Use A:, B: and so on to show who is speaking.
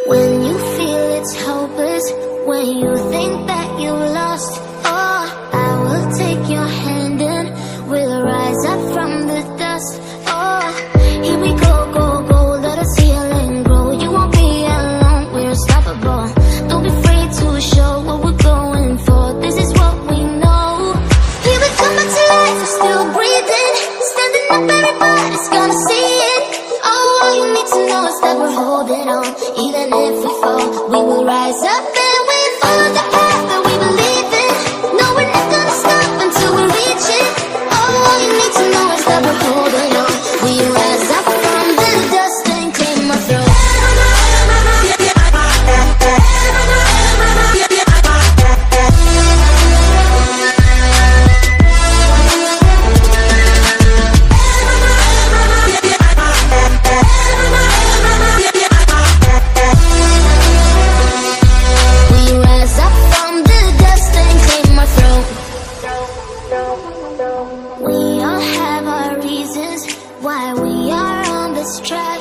A: When you feel it's hopeless, when you think that you lost, oh, I will take your hand and we'll rise up from the dust. Oh, here we go, go, go, let us heal and grow. You won't be alone, we're unstoppable. Don't be afraid to show what we're going for. This is what we know. Here we come back to life, we're still breathing. Standing up, everybody's gonna see it. Oh, all you need to know is that we're holding on. Even if we fall, we will rise up and we follow the path that we believe in. No, we're not gonna stop until we reach it. Oh, all you need to know is that we're holding on. We rise up from the dust and clean my throat. We all have our reasons why we are on this track.